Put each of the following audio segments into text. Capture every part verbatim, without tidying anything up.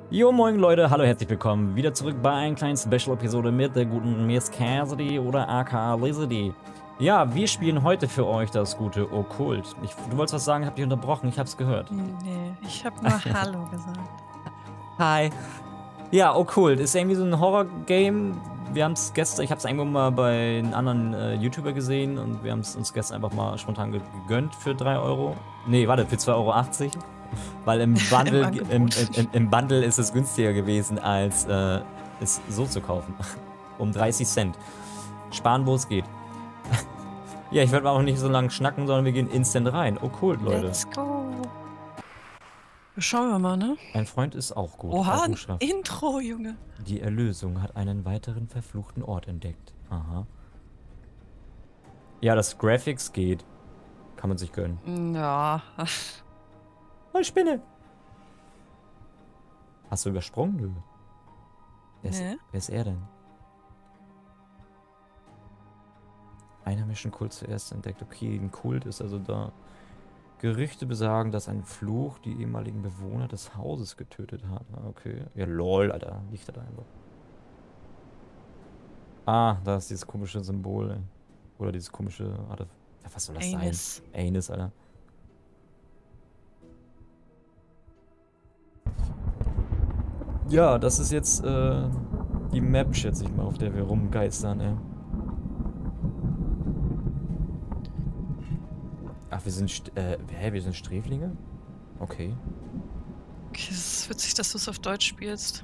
Jo, moin Leute, hallo, herzlich willkommen wieder zurück bei einer kleinen Special-Episode mit der guten Miss Cassidy oder aka Lizzie. Ja, wir spielen heute für euch das gute Okkult. Ich, du wolltest was sagen, hab dich unterbrochen, ich hab's gehört. Nee, ich hab nur Hallo gesagt. Hi. Ja, Okkult ist irgendwie so ein Horror-Game. Wir haben's gestern, ich hab's irgendwo mal bei einem anderen äh, YouTuber gesehen und wir haben's uns gestern einfach mal spontan gegönnt für drei Euro. Nee, warte, für zwei Euro achtzig. Weil im Bundle, Im, im, im, im Bundle ist es günstiger gewesen, als äh, es so zu kaufen. Um dreißig Cent. Sparen, wo es geht. Ja, ich werde auch nicht so lange schnacken, sondern wir gehen instant rein. Okkult, Leute. Let's go. Schauen wir mal, ne? Ein Freund ist auch gut. Oha, ein Errungenschaft. Intro, Junge. Die Erlösung hat einen weiteren verfluchten Ort entdeckt. Aha. Ja, das Graphics geht. Kann man sich gönnen. Ja. Oh, Spinne! Hast du übersprungen, Nö? Wer ist, Nee. wer ist er denn? Einheimischen Kult zuerst entdeckt. Okay, ein Kult ist also da. Gerüchte besagen, dass ein Fluch die ehemaligen Bewohner des Hauses getötet hat. Okay. Ja, lol, Alter. Liegt da einfach. Ah, da ist dieses komische Symbol, ey. Oder dieses komische. Warte, was soll das Anus. sein? Anus, Alter. Ja, das ist jetzt äh, die Map, schätze ich mal, auf der wir rumgeistern, ey. Ach, wir sind, St äh, hä, wir sind Sträflinge? Okay. Okay, es ist witzig, dass du es auf Deutsch spielst.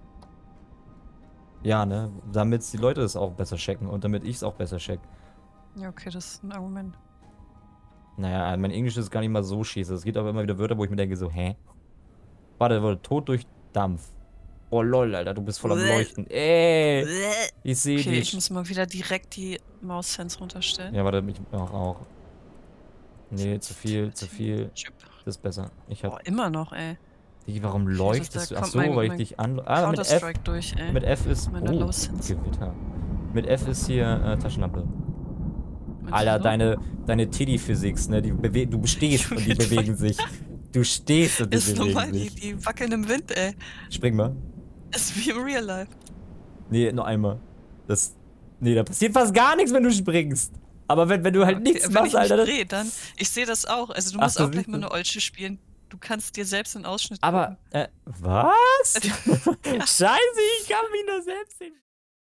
Ja, ne, damit die Leute es auch besser checken und damit ich es auch besser check. Ja, okay, das ist ein Argument. Naja, mein Englisch ist gar nicht mal so schieße. Es gibt aber immer wieder Wörter, wo ich mir denke so, hä? Warte, warte, Tod durch Dampf. Oh lol, Alter, du bist voll am Leuchten. Ey, ich sehe Okay, dich. ich muss mal wieder direkt die Maus-Sense runterstellen. Ja, warte, ich auch, auch. Nee, zu viel, zu viel. Das ist besser. Ich hab... Oh, immer noch, ey. Die, warum Okay, leuchtest das- du? da Ach kommt so, mein- weil ich mein dich an... Ah, mit F. Counter-Strike durch, ey. Mit F ist... Meine Oh, Low-Sense. Gewitter. Mit F ist hier äh, Taschenlampe. Meinst Alter, du so? deine, deine Titty-Physics, ne? Die bewe du stehst und die bewegen sich. Du stehst und die Ist bewegen normal, die, sich. die wackeln im Wind, ey. Spring mal. Ist wie im Real Life. Nee, noch einmal. Das... Nee, da passiert fast gar nichts, wenn du springst. Aber wenn, wenn du halt Okay, nichts wenn machst, ich mich Alter... das- drehe, dann... Ich sehe das auch. Also du Ach, musst du auch gleich siehst mal das. eine Olsche spielen. Du kannst dir selbst einen Ausschnitt Aber, gucken. äh, was? Ja. Scheiße, ich kann mich nur selbst sehen.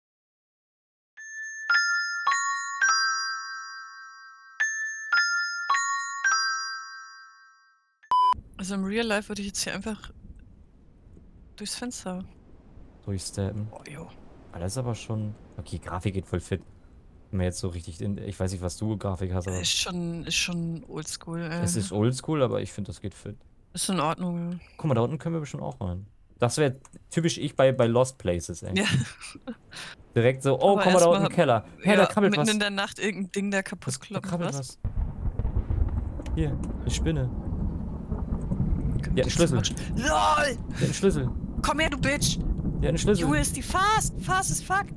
Also im Real Life würde ich jetzt hier einfach durchs Fenster. Durchsteppen. Oh, jo. Ah, das ist aber schon... Okay, Grafik geht voll fit. Wenn man jetzt so richtig... In, ich weiß nicht, was du Grafik hast, aber... Ist schon, ist schon oldschool. Äh, Es ist oldschool, aber ich finde, das geht fit. ist in Ordnung. Guck mal, da unten können wir bestimmt auch rein. Das wäre typisch ich bei, bei Lost Places, ey. Ja. Direkt so, oh, Aber guck mal, da erst unten mal- im Keller. Hä, Ja, da krabbelt mitten was. in der Nacht irgendein Ding da kaputt Das, da kloppen. krabbelt Was? was. Hier, eine Spinne. Können Ja, die ein Schlüssel. zum Beispiel- LOL! Die hat einen Schlüssel. Komm her, du Bitch! Die hat einen Schlüssel. Junge, ist die fast! Fast as fuck!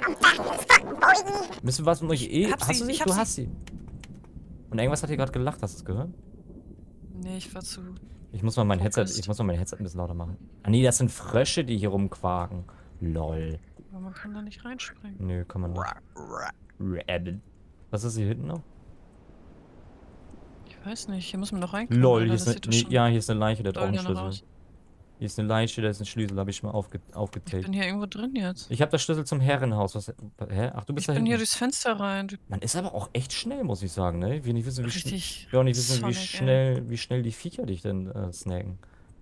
Müssen wir was mit euch eh... hab Hast sie, du sie? ich hab Du sie. hast sie. Und irgendwas hat hier gerade gelacht, hast du es gehört? Nee, ich war zu... Ich muss mal mein Headset, Focused. ich muss mal mein Headset ein bisschen lauter machen. Ah nee, das sind Frösche, die hier rumquaken. Lol. Aber man kann da nicht reinspringen. Nö, kann man nicht. Rabbit. Was ist hier hinten noch? Ich weiß nicht, hier muss man noch reinkommen. Lol, Alter, hier das ist eine, sieht doch nee, schon ja, hier ist eine Leiche, der hat auch doll einen danach Schlüssel. aus. Hier ist eine Leiche, da ist ein Schlüssel, habe ich schon mal aufge, Ich aufgetaped. bin hier irgendwo drin jetzt. Ich habe das Schlüssel zum Herrenhaus. Was, hä? Ach, du bist Ich da bin hier hinten. durchs Fenster rein. Du- Man ist aber auch echt schnell, muss ich sagen, ne? Wir nicht wissen, wie, schn Richtig. wir auch nicht wissen, wie Sonic, ey. schnell, wie schnell die Viecher dich denn äh, snacken.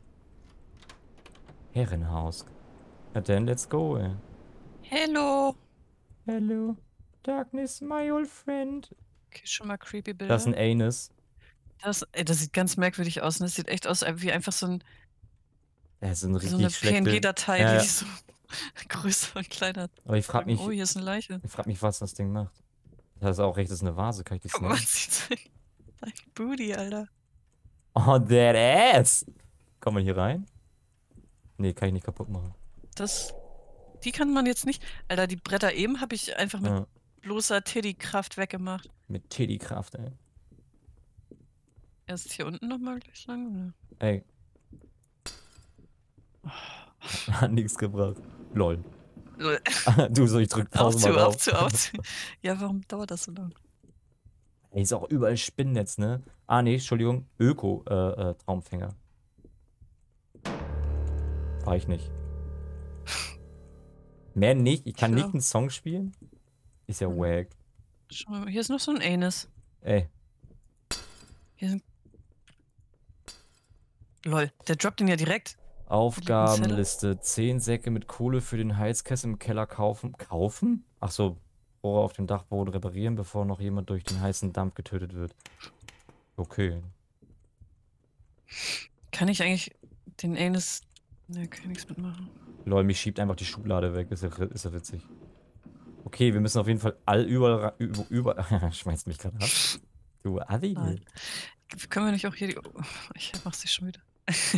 Herrenhaus. Na dann, let's go, ey. Hello! Hello, darkness, my old friend. Okay, schon mal creepy Bilder. Das ist ein Anus. Das, ey, das sieht ganz merkwürdig aus. Ne? Das sieht echt aus wie einfach so, ein, Das ist ein so richtig eine schlechte... P N G-Datei, Ja, ja. die so größer und kleiner. Aber ich frage mich, Oh, hier ist eine Leiche. ich frag mich, was das Ding macht. Das ist auch recht, das ist eine Vase, kann ich die Guck mal, man snacken? sieht sein sein Booty, Alter. Oh, that ass! Kommt man hier rein? Nee, kann ich nicht kaputt machen. Das, die kann man jetzt nicht. Alter, die Bretter eben habe ich einfach mit Ja, bloßer Titty-Kraft weggemacht. mit Titty-Kraft, ey. Erst hier unten nochmal gleich lang. Oder? Ey. Hat nichts gebracht. Lol. Lol. Du, so, ich drück Auf tausendmal zu, auf drauf. zu, auf zu. Ja, warum dauert das so lang? Ey, ist auch überall Spinnennetz, ne? Ah, nee, Entschuldigung. Öko, äh, äh, Traumfänger. War ich nicht. Mehr nicht? Ich kann Ich nicht auch. einen Song spielen? Ist ja Hm. wack. Schau mal, hier ist noch so ein Anus. Ey. Hier sind. Lol, der droppt ihn ja direkt. Aufgabenliste. zehn Säcke mit Kohle für den Heizkessel im Keller kaufen. Kaufen? Ach so. Rohre auf dem Dachboden reparieren, bevor noch jemand durch den heißen Dampf getötet wird. Okay. Kann ich eigentlich den Anus. Ne, kann ich nichts mitmachen. Lol, mich schiebt einfach die Schublade weg. Ist ja, ist ja witzig. Okay, wir müssen auf jeden Fall all überall. Über, über schmeißt mich gerade ab. Du Adi. Nein. Können wir nicht auch hier die. Oh, ich mach sie schon wieder.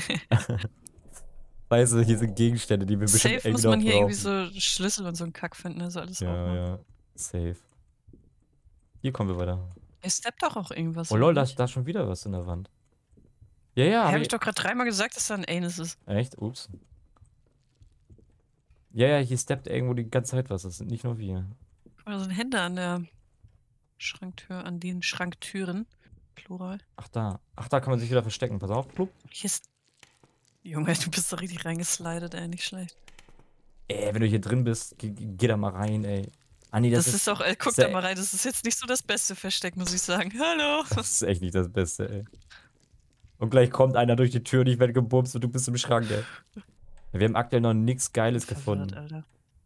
Weißt du, hier sind Gegenstände, die wir bestimmt Safe irgendwie muss noch man hier brauchen. irgendwie so Schlüssel und so einen Kack finden, also alles Ja, aufmachen. ja. Safe. Hier kommen wir weiter. Er steppt doch auch irgendwas. Oh lol, da oder ist nicht? da ist schon wieder was in der Wand. Ja, ja, Hab hab ich ich. doch gerade dreimal gesagt, dass da ein Anus ist. Echt? Ups. Ja, ja, hier steppt irgendwo die ganze Zeit was. Das sind nicht nur wir. Oder sind Hände an der Schranktür, an den Schranktüren. Plural. Ach, da. Ach, da kann man sich wieder verstecken. Pass auf, Blub. Hier ist. Junge, du bist doch richtig reingeslidet, ey, nicht schlecht. Ey, wenn du hier drin bist, geh, geh da mal rein, ey. Ah, nee, das, Das, ist, ist auch, äh, guck sehr- da mal rein, das ist jetzt nicht so das beste Versteck, muss ich sagen. Hallo! das ist echt nicht das Beste, ey. Und gleich kommt einer durch die Tür und ich werde gebumst und du bist im Schrank, ey. Wir haben aktuell noch nichts Geiles Verwirrt, gefunden. Alter.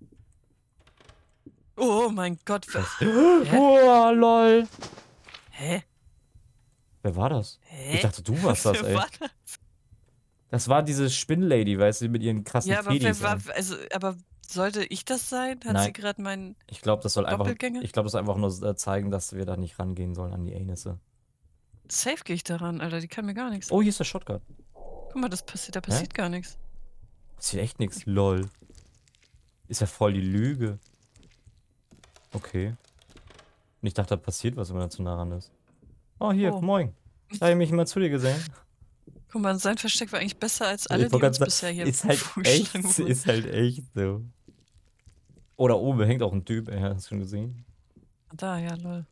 Oh mein Gott. wer- Oh, lol. Hä? Wer war das? Hä? Ich dachte, du warst das, Wer ey. war das? Das war diese Spinnlady, weißt du, mit ihren krassen Ja, aber Fedis, wer war. ey. Also, aber sollte ich das sein? Hat Nein. sie gerade meinen. Ich glaube, das soll einfach. Doppelgänger? Ich glaube, das soll einfach nur äh, zeigen, dass wir da nicht rangehen sollen an die Anisse. Safe gehe ich daran, Alter, die kann mir gar nichts. Oh, hier ist der Shotgun. Guck mal, das passiert, da passiert gar nichts. Das ist echt nix. Lol. Ist ja voll die Lüge. Okay. Und ich dachte, da passiert was, wenn man da zu nah ran ist. Oh, hier, Oh. moin. Da habe ich mich mal zu dir gesehen. Guck mal, sein Versteck war eigentlich besser als alle, Ich die wollte uns grad bisher sagen, hier ist halt echt, vorgeschlagen wurden. ist halt echt so. Oh, da oben hängt auch ein Typ, ey, hast du schon gesehen? Da, ja, lol.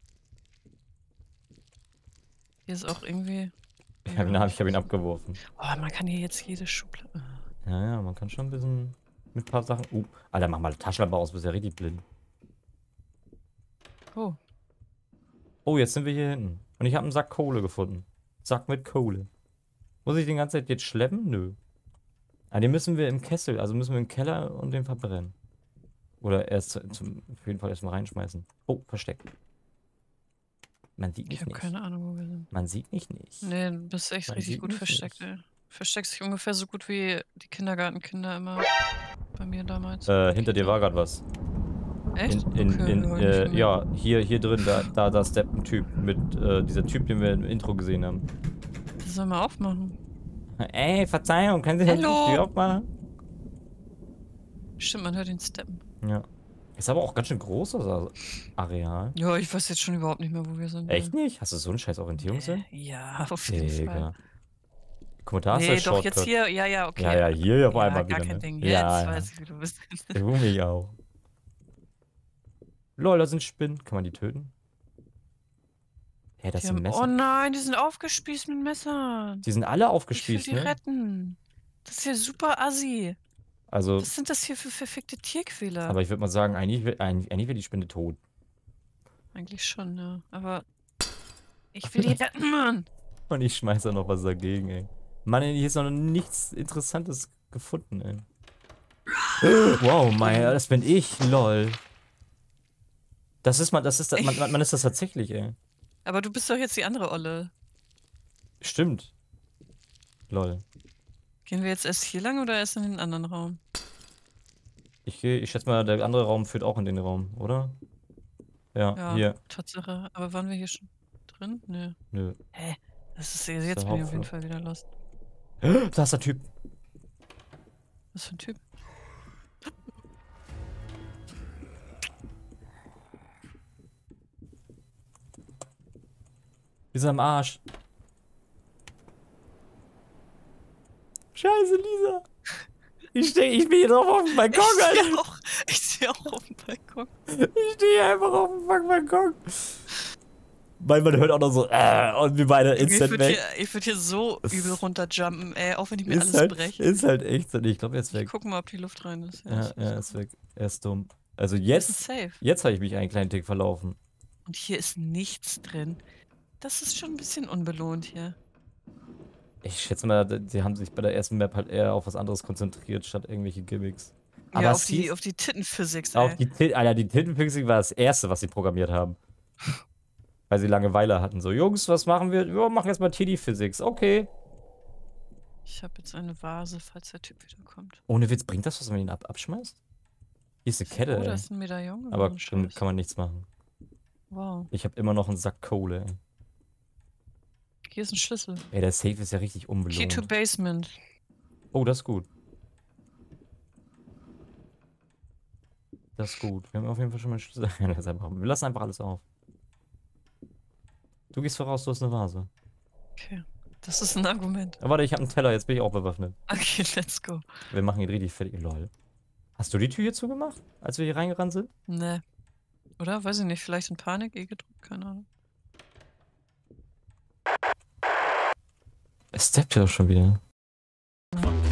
Hier ist auch irgendwie. Ich habe ihn, hab- ich hab ihn abgeworfen. Oh, man kann hier jetzt jede Schublade. Ja, ja, man kann schon ein bisschen mit ein paar Sachen. Uh, Alter, mach mal Taschenlampe aus, bist ja richtig blind. Oh, Oh, jetzt sind wir hier hinten. Und ich habe einen Sack Kohle gefunden. Sack mit Kohle. Muss ich den ganze Zeit jetzt schleppen? Nö. Ah, den müssen wir im Kessel, also müssen wir im Keller und den verbrennen. Oder erst zu- zum, auf jeden Fall erstmal reinschmeißen. Oh, versteckt. Man sieht ich mich habe nicht. keine Ahnung, wo wir sind. Man sieht mich nicht. Nee, du bist echt Man richtig sieht gut mich versteckt, nicht. ey. Versteckst dich ungefähr so gut wie die Kindergartenkinder immer bei mir damals. Äh, hinter dir war gerade was. Echt? In, in, Okay, in, ja, äh, nicht mehr. ja, hier, hier drin, da, da, da steppt ein Typ. Mit, äh, dieser Typ, den wir im Intro gesehen haben. Das soll mal aufmachen. Ey, Verzeihung, können Sie das Hallo? die Tür aufmachen? Stimmt, man hört ihn steppen. Ja. Ist aber auch ganz schön groß, das Areal. Ja, ich weiß jetzt schon überhaupt nicht mehr, wo wir sind. Echt nicht? Hast du so einen scheiß Orientierungssinn? Nee, ja, auf jeden Fall. Digga. Guck mal, da ist Nee, der doch, Shortcut. jetzt hier, ja, ja, okay. Ja, ja, hier auf Ja, einmal gar wieder. kein Ne? Ding. Jetzt Ja, ja. weiß ich, wie du bist. Du mich auch. Lol, da sind Spinnen. Kann man die töten? Hä, das Die sind haben, Messer. oh nein, die sind aufgespießt mit Messern. Die sind alle Ich will aufgespießt, die ne? retten. Das ist ja super assi. Also, Was sind das hier für verfickte Tierquäler? aber ich würde mal sagen, eigentlich, will- eigentlich, eigentlich wäre die Spinne tot. Eigentlich schon, ja. Aber ich will die retten, Mann. Und ich schmeiß da noch was dagegen, ey. Mann, hier ist noch nichts Interessantes gefunden, ey. Wow, Meier, das bin ich, lol. Das ist man, das ist, man, man man ist das tatsächlich, ey. Aber du bist doch jetzt die andere Olle. Stimmt. Lol. Gehen wir jetzt erst hier lang oder erst in den anderen Raum? Ich, geh- ich schätze mal, der andere Raum führt auch in den Raum, oder? Ja, Ja, hier. Tatsache. Aber waren wir hier schon drin? Nö. Nö. Hä? Das ist jetzt der bin ich auf jeden Hauptflur. Fall wieder lost. Da ist der Typ. Was für ein Typ? Wir sind am Arsch. Scheiße, Lisa. Ich steh, ich bin hier drauf auf dem Balkon, Ich Alter. stehe auch, ich steh auch auf dem Balkon. Ich stehe einfach auf dem fucking Balkon. Weil man hört auch noch so, äh, und wir beide Ich instant würde weg. hier, ich würd hier so übel runterjumpen, ey, auch wenn ich mir Ist alles halt, breche. ist halt echt so. Ich glaube, er ist Ich weg. guck mal, ob die Luft rein ist. Ja, ist ja, gut. ist weg. Er ist dumm. Also Das ist jetzt, safe. jetzt habe ich mich einen kleinen Tick verlaufen. Und hier ist nichts drin. Das ist schon ein bisschen unbelohnt hier. Ich schätze mal, die haben sich bei der ersten Map halt eher auf was anderes konzentriert, statt irgendwelche Gimmicks. Aber Ja, es auf die, hieß- auf die Tittenphysics, Auf ey. die Til Alter, die Tintenpixie war das erste, was sie programmiert haben. Weil sie Langeweile hatten. So, Jungs, was machen wir? Wir machen jetzt mal T D Physics. Okay. Ich habe jetzt eine Vase, falls der Typ wiederkommt. Ohne Witz, bringt das was, wenn man ihn ab abschmeißt? Hier ist eine Kette, Oh, da ey. ist ein Medaillon. Aber geworden, damit Scheiße. kann man nichts machen. Wow. Ich habe immer noch einen Sack Kohle, ey. Hier ist ein Schlüssel. Ey, der Safe ist ja richtig Key to unbelohnt. Basement. Oh, das ist gut. Das ist gut. Wir haben auf jeden Fall schon mal einen Schlüssel. Das ist einfach- Wir lassen einfach alles auf. Du gehst voraus, du hast eine Vase. Okay. Das ist ein Argument. Aber warte, ich habe einen Teller, jetzt bin ich auch bewaffnet. Okay, let's go. Wir machen ihn richtig fertig. Lol. Hast du die Tür hier zugemacht, als wir hier reingerannt sind? Ne. Oder? Weiß ich nicht. Vielleicht in Panik eh gedrückt? Keine Ahnung. Es steppt ja auch schon wieder. Ja.